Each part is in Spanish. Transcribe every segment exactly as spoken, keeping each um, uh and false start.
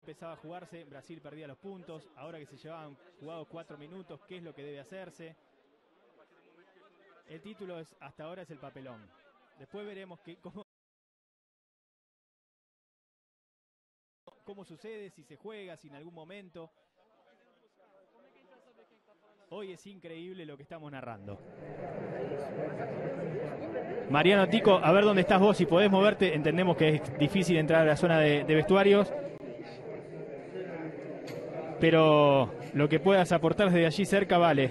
Empezaba a jugarse, Brasil perdía los puntos, ahora que se llevaban jugados cuatro minutos, ¿qué es lo que debe hacerse? El título es, hasta ahora es el papelón. Después veremos que, cómo, cómo sucede, si se juega, si en algún momento. Hoy es increíble lo que estamos narrando. Mariano Tico, a ver dónde estás vos, si podés moverte. Entendemos que es difícil entrar a la zona de, de vestuarios, pero lo que puedas aportar desde allí cerca vale.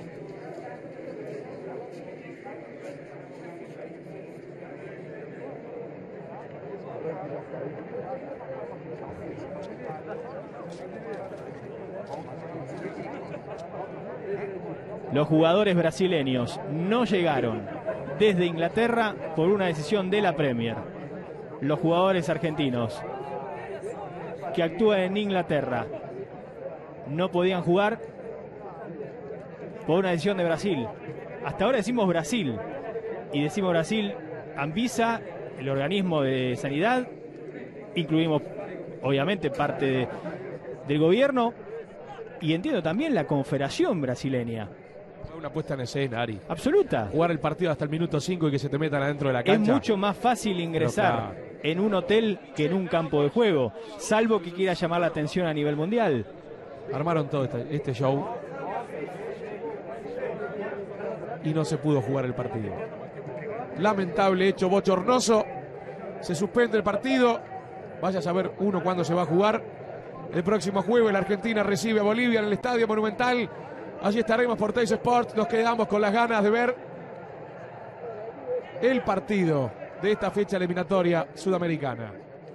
Los jugadores brasileños no llegaron desde Inglaterra por una decisión de la Premier. Los jugadores argentinos que actúan en Inglaterra no podían jugar por una decisión de Brasil. Hasta ahora decimos Brasil, y decimos Brasil, Anvisa, el organismo de sanidad, incluimos obviamente parte de, del gobierno, y entiendo también la Confederación Brasileña. Una puesta en escena, Ari. Absoluta. Jugar el partido hasta el minuto cinco y que se te metan adentro de la cancha. Es mucho más fácil ingresar claro. en un hotel que en un campo de juego, salvo que quiera llamar la atención a nivel mundial. Armaron todo este, este show y no se pudo jugar el partido. Lamentable hecho, bochornoso. Se suspende el partido. Vaya a saber uno cuándo se va a jugar. El próximo jueves la Argentina recibe a Bolivia en el Estadio Monumental. Allí estaremos por Teis Sports. Nos quedamos con las ganas de ver el partido de esta fecha eliminatoria sudamericana.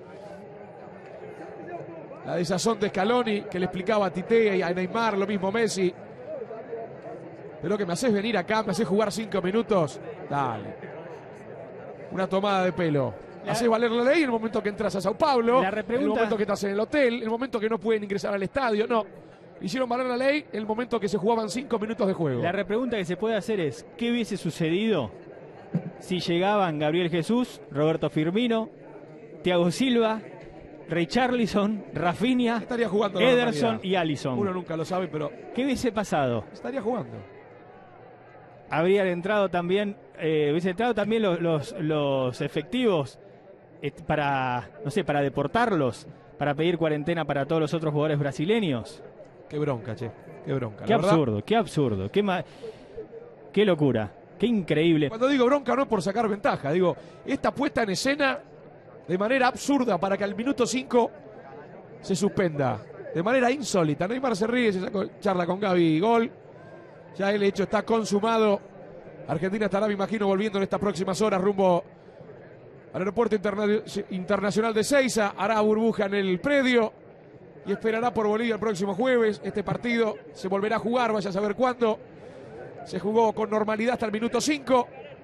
La desazón de Scaloni, que le explicaba a Tite y a Neymar, lo mismo Messi. Pero que me haces venir acá, me haces jugar cinco minutos. Dale. Una tomada de pelo. La... Haces valer la ley en el momento que entras a Sao Paulo. La repregunta... En el momento que estás en el hotel. En el momento que no pueden ingresar al estadio. No. Hicieron valer la ley en el momento que se jugaban cinco minutos de juego. La repregunta que se puede hacer es, ¿qué hubiese sucedido si llegaban Gabriel Jesús, Roberto Firmino, Thiago Silva, Richarlison, Rafinha, estaría jugando Ederson y Alisson? Uno nunca lo sabe, pero ¿qué hubiese pasado? Estaría jugando. Habrían entrado también, eh, hubiese entrado también los, los, los efectivos eh, para, no sé, para deportarlos, para pedir cuarentena para todos los otros jugadores brasileños. Qué bronca, che. Qué bronca. Qué absurdo, verdad. qué absurdo. Qué, ma qué locura. Qué increíble. Cuando digo bronca no es por sacar ventaja. Digo, esta puesta en escena de manera absurda para que al minuto cinco se suspenda. De manera insólita. Neymar se ríe, se sacó, charla con Gaby, gol. Ya el hecho está consumado. Argentina estará, me imagino, volviendo en estas próximas horas rumbo al aeropuerto interna internacional de Ezeiza. Hará burbuja en el predio y esperará por Bolivia el próximo jueves. Este partido se volverá a jugar, vaya a saber cuándo. Se jugó con normalidad hasta el minuto cinco.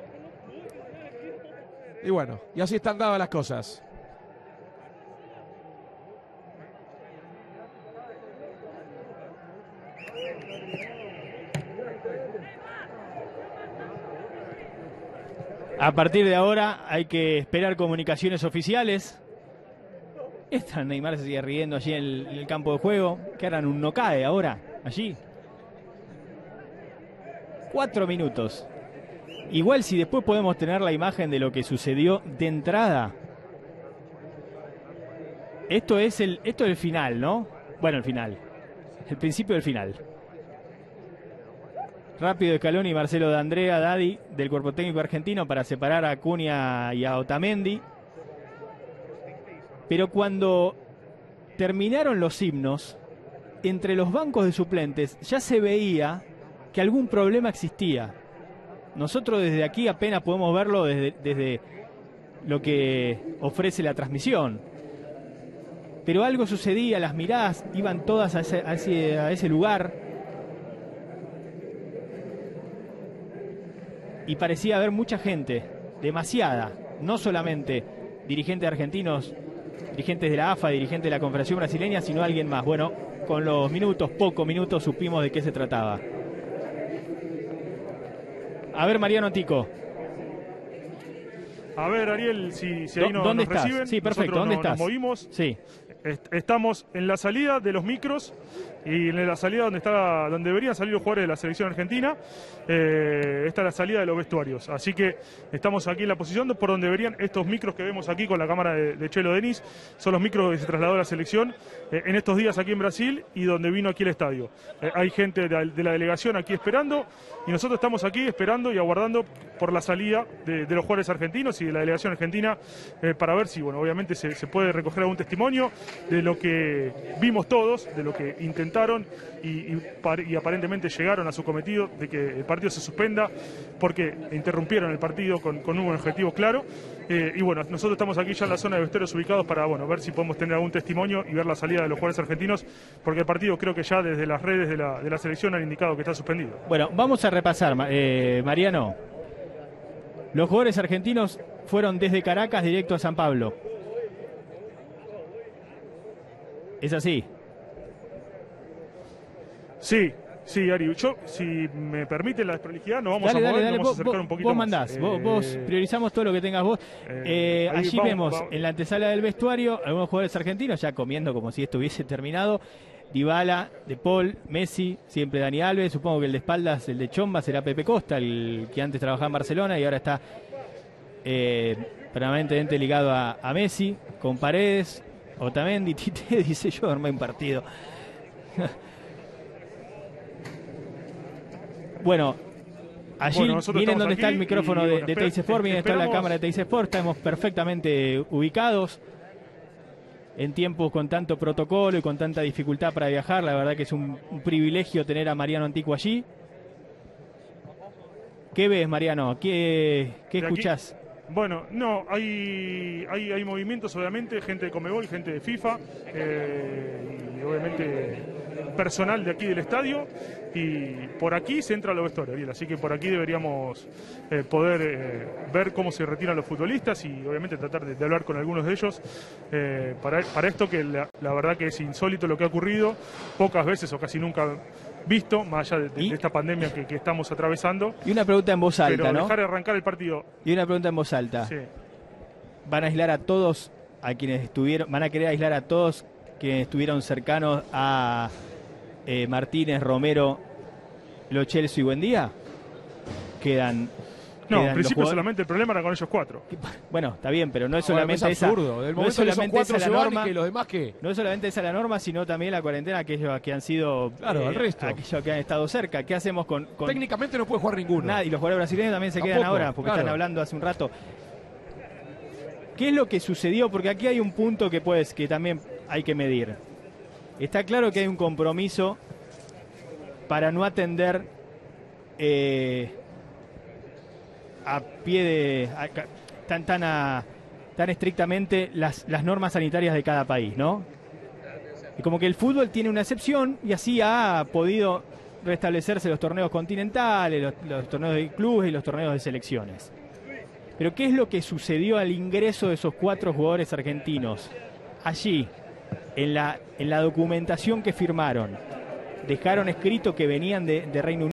Y bueno, y así están dadas las cosas. A partir de ahora hay que esperar comunicaciones oficiales. Esta Neymar se sigue riendo allí en el, en el campo de juego. Que harán un no cae ahora, allí. Cuatro minutos. Igual si después podemos tener la imagen de lo que sucedió de entrada. Esto es el, esto es el final, ¿no? Bueno, el final. El principio del final. Rápido Scaloni y Marcelo D'Andrea, Daddy, del cuerpo técnico argentino para separar a Acuña y a Otamendi. Pero cuando terminaron los himnos, entre los bancos de suplentes ya se veía que algún problema existía. Nosotros desde aquí apenas podemos verlo desde, desde lo que ofrece la transmisión. Pero algo sucedía, las miradas iban todas a ese, a ese, a ese lugar. Y parecía haber mucha gente, demasiada, no solamente dirigentes argentinos, dirigentes de la A F A, dirigentes de la Confederación Brasileña, sino alguien más. Bueno, con los minutos, pocos minutos, supimos de qué se trataba. A ver, Mariano Tico. A ver, Ariel, si, si ahí no, ¿Dónde nos estás? reciben. Sí, perfecto. Nosotros ¿Dónde no, estás? Nos movimos. Sí. est estamos en la salida de los micros y en la salida donde está, donde deberían salir los jugadores de la selección argentina. Eh, esta es la salida de los vestuarios. Así que estamos aquí en la posición por donde deberían estos micros que vemos aquí con la cámara de, de Chelo Denis. Son los micros que se trasladó a la selección eh, en estos días aquí en Brasil y donde vino aquí el estadio. Eh, hay gente de, de la delegación aquí esperando y nosotros estamos aquí esperando y aguardando por la salida de, de los jugadores argentinos y de la delegación argentina eh, para ver si, bueno, obviamente se, se puede recoger algún testimonio de lo que vimos todos, de lo que intentaron y, y, y aparentemente llegaron a su cometido de que el partido se suspenda porque interrumpieron el partido con, con un objetivo claro. Eh, y bueno, nosotros estamos aquí ya en la zona de vestuarios ubicados para, bueno, ver si podemos tener algún testimonio y ver la salida de los jugadores argentinos, porque el partido creo que ya desde las redes de la, de la selección han indicado que está suspendido. Bueno, vamos a repasar, eh, Mariano. Los jugadores argentinos fueron desde Caracas directo a San Pablo. ¿Es así? Sí, sí, Ari. Yo, si me permite la desprolijidad, nos vamos dale, a mover, dale, dale. nos vamos Vos, a acercar vos, un poquito vos más. mandás, Eh, vos, vos priorizamos todo lo que tengas vos. Eh, Eh, allí vamos, vemos vamos. en la antesala del vestuario algunos jugadores argentinos ya comiendo como si esto hubiese terminado. Dybala, De Paul, Messi, siempre Dani Alves. Supongo que el de espaldas, el de Chomba, será Pepe Costa, el que antes trabajaba en Barcelona y ahora está eh, permanentemente ligado a, a Messi, con Paredes, Otamendi, Tite, dice yo armé un partido. Bueno, allí Bueno, nosotros miren estamos dónde está el aquí micrófono y, de, bueno, de esper- Teis Sport, miren, está la esperamos- cámara de Teis Sport, estamos perfectamente ubicados. En tiempos con tanto protocolo y con tanta dificultad para viajar, la verdad que es un, un privilegio tener a Mariano Antico allí. ¿Qué ves, Mariano? ¿Qué, qué De aquí- escuchás? Bueno, no, hay, hay, hay movimientos, obviamente, gente de Conmebol, gente de FIFA, eh, y obviamente personal de aquí del estadio, y por aquí se entra a los vestuarios, Ariel, así que por aquí deberíamos eh, poder eh, ver cómo se retiran los futbolistas y obviamente tratar de, de hablar con algunos de ellos eh, para, para esto que la, la verdad que es insólito lo que ha ocurrido, pocas veces o casi nunca visto, más allá de, de- ¿Y? de esta pandemia que, que estamos atravesando, Y una pregunta en voz alta, pero ¿no? dejar de arrancar el partido. Y una pregunta en voz alta. Sí. ¿Van a aislar a todos a quienes estuvieron, van a querer aislar a todos quienes estuvieron cercanos a eh, Martínez, Romero, Lo Celso y Buendía? Quedan. No, quedan en principio los jugadores- solamente el problema era con ellos cuatro. Bueno, está bien, pero no es Ahora, solamente es esa. absurdo. Del No es momento que esos solamente cuatro esa se la van y norma. que los demás qué. No es solamente esa la norma, sino también la cuarentena aquellos que han sido. Claro, al resto. Aquellos que han estado cerca. ¿Qué hacemos con, con Técnicamente no puede jugar ninguno. nada? Y los jugadores brasileños también se quedan Tampoco, ahora, porque claro. están hablando hace un rato. ¿Qué es lo que sucedió? Porque aquí hay un punto que pues que también hay que medir. Está claro que hay un compromiso para no atender eh, a pie de a- ca- tan tan a- tan estrictamente las, las normas sanitarias de cada país, ¿no? Y como que el fútbol tiene una excepción y así ha podido restablecerse los torneos continentales, los, los torneos de clubes y los torneos de selecciones. Pero ¿qué es lo que sucedió al ingreso de esos cuatro jugadores argentinos? Allí, en la, en la documentación que firmaron, dejaron escrito que venían de, de Reino Unido.